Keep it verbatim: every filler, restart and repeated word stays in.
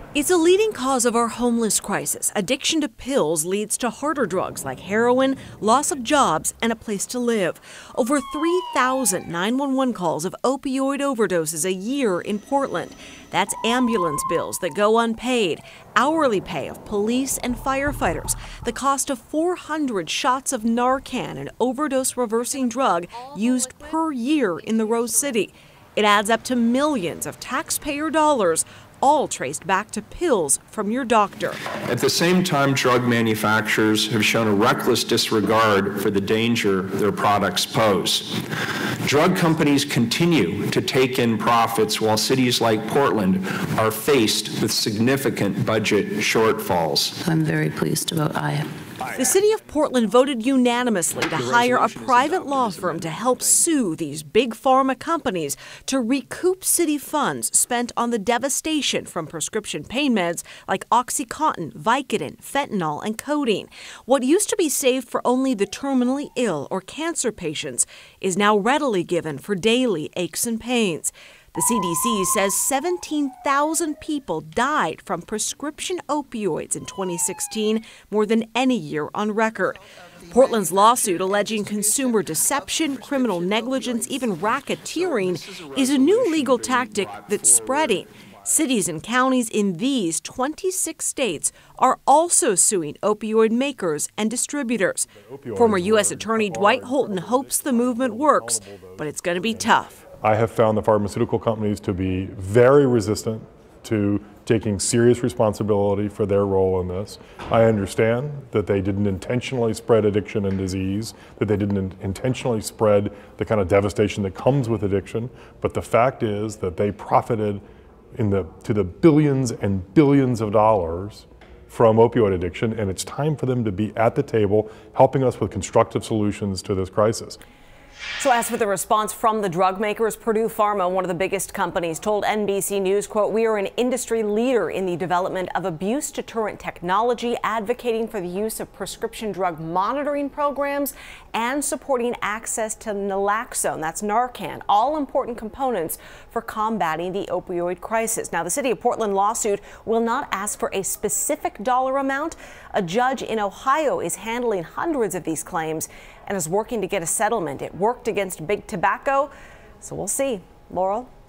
It's a leading cause of our homeless crisis. Addiction to pills leads to harder drugs like heroin, loss of jobs, and a place to live. Over three thousand nine one one calls of opioid overdoses a year in Portland. That's ambulance bills that go unpaid, hourly pay of police and firefighters, the cost of four hundred shots of Narcan, an overdose-reversing drug used per year in the Rose City. It adds up to millions of taxpayer dollars, all traced back to pills from your doctor. At the same time, drug manufacturers have shown a reckless disregard for the danger their products pose. Drug companies continue to take in profits while cities like Portland are faced with significant budget shortfalls. I'm very pleased to vote aye. The city of Portland voted unanimously to hire a private law firm to help sue these big pharma companies to recoup city funds spent on the devastation from prescription pain meds like OxyContin, Vicodin, fentanyl, and codeine. What used to be saved for only the terminally ill or cancer patients is now readily given for daily aches and pains. The C D C says seventeen thousand people died from prescription opioids in twenty sixteen, more than any year on record. Portland's lawsuit alleging consumer deception, criminal negligence, even racketeering is a new legal tactic that's spreading. Cities and counties in these twenty-six states are also suing opioid makers and distributors. Former U S Attorney Dwight Holton hopes the movement works, but it's going to be tough. I have found the pharmaceutical companies to be very resistant to taking serious responsibility for their role in this. I understand that they didn't intentionally spread addiction and disease, that they didn't in intentionally spread the kind of devastation that comes with addiction, but the fact is that they profited in the, to the billions and billions of dollars from opioid addiction, and it's time for them to be at the table helping us with constructive solutions to this crisis. So as for the response from the drug makers, Purdue Pharma, one of the biggest companies, told N B C News, quote, "We are an industry leader in the development of abuse deterrent technology, advocating for the use of prescription drug monitoring programs and supporting access to naloxone, that's Narcan, all important components for combating the opioid crisis." Now, the City of Portland lawsuit will not ask for a specific dollar amount. A judge in Ohio is handling hundreds of these claims and is working to get a settlement. It worked against big tobacco, so we'll see. Laurel?